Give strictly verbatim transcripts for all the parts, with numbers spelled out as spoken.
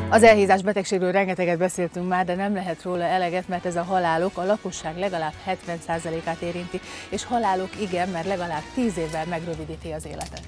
Az elhízás betegségről rengeteget beszéltünk már, de nem lehet róla eleget, mert ez a halálok a lakosság legalább hetven százalékát érinti, és halálok igen, mert legalább tíz évvel megrövidíti az életet.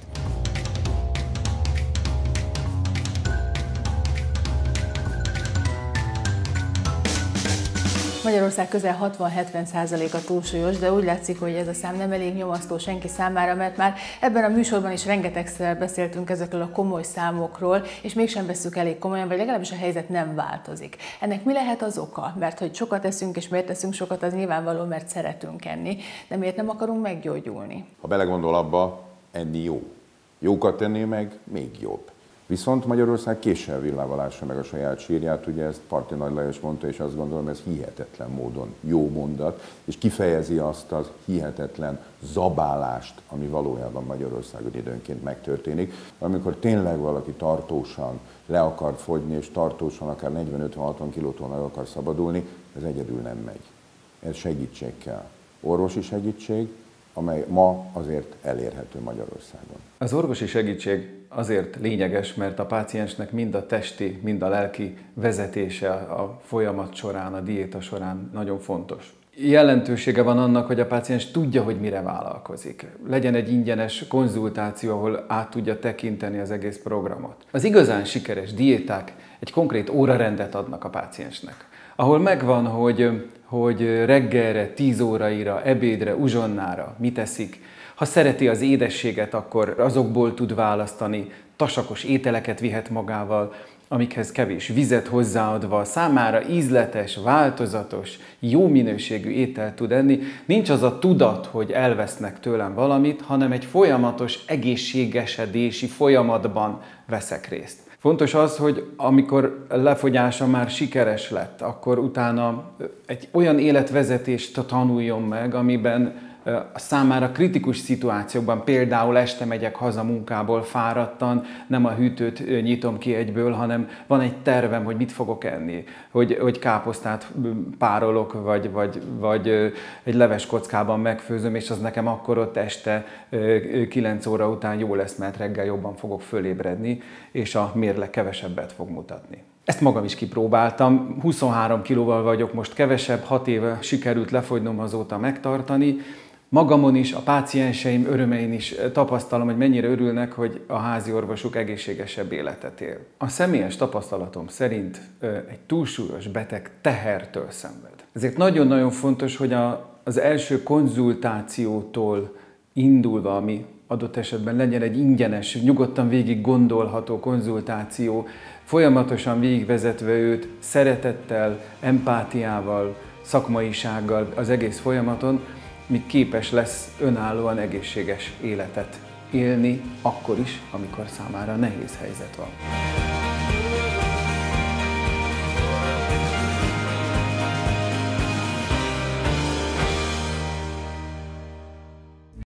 Magyarország közel hatvan-hetven százaléka túlsúlyos, de úgy látszik, hogy ez a szám nem elég nyomasztó senki számára, mert már ebben a műsorban is rengetegszer beszéltünk ezekről a komoly számokról, és mégsem vesszük elég komolyan, vagy legalábbis a helyzet nem változik. Ennek mi lehet az oka? Mert hogy sokat eszünk, és miért teszünk sokat, az nyilvánvaló, mert szeretünk enni, de miért nem akarunk meggyógyulni? Ha belegondol abba, enni jó. Jókat tenni meg még jobb. Viszont Magyarország késsel villával ássa meg a saját sírját, ugye ezt Parti Nagy Lajos mondta, és azt gondolom, ez hihetetlen módon jó mondat, és kifejezi azt az hihetetlen zabálást, ami valójában Magyarországon időnként megtörténik, amikor tényleg valaki tartósan le akar fogyni, és tartósan akár negyven-ötven-hatvan kilótól meg akar szabadulni, ez egyedül nem megy. Ez segítség kell. Orvosi segítség, amely ma azért elérhető Magyarországon. Az orvosi segítség azért lényeges, mert a páciensnek mind a testi, mind a lelki vezetése a folyamat során, a diéta során nagyon fontos. Jelentősége van annak, hogy a páciens tudja, hogy mire vállalkozik. Legyen egy ingyenes konzultáció, ahol át tudja tekinteni az egész programot. Az igazán sikeres diéták egy konkrét órarendet adnak a páciensnek, ahol megvan, hogy, hogy reggelre, tíz óraira, ebédre, uzsonnára mit eszik. Ha szereti az édességet, akkor azokból tud választani, tasakos ételeket vihet magával, amikhez kevés vizet hozzáadva, számára ízletes, változatos, jó minőségű ételt tud enni. Nincs az a tudat, hogy elvesznek tőlem valamit, hanem egy folyamatos egészségesedési folyamatban veszek részt. Fontos az, hogy amikor lefogyása már sikeres lett, akkor utána egy olyan életvezetést tanuljon meg, amiben a számára kritikus szituációkban, például este megyek haza munkából fáradtan, nem a hűtőt nyitom ki egyből, hanem van egy tervem, hogy mit fogok enni, hogy, hogy káposztát párolok, vagy, vagy, vagy egy leves kockában megfőzöm, és az nekem akkor ott este kilenc óra után jó lesz, mert reggel jobban fogok fölébredni, és a mérleg kevesebbet fog mutatni. Ezt magam is kipróbáltam, huszonhárom kilóval vagyok most kevesebb, hat éve sikerült lefogynom, azóta megtartani. Magamon is, a pácienseim örömein is tapasztalom, hogy mennyire örülnek, hogy a házi orvosuk egészségesebb életet él. A személyes tapasztalatom szerint egy túlsúlyos beteg tehertől szenved. Ezért nagyon-nagyon fontos, hogy a, az első konzultációtól indulva, ami adott esetben legyen egy ingyenes, nyugodtan végig gondolható konzultáció, folyamatosan végigvezetve őt szeretettel, empátiával, szakmaisággal az egész folyamaton, míg képes lesz önállóan egészséges életet élni, akkor is, amikor számára nehéz helyzet van.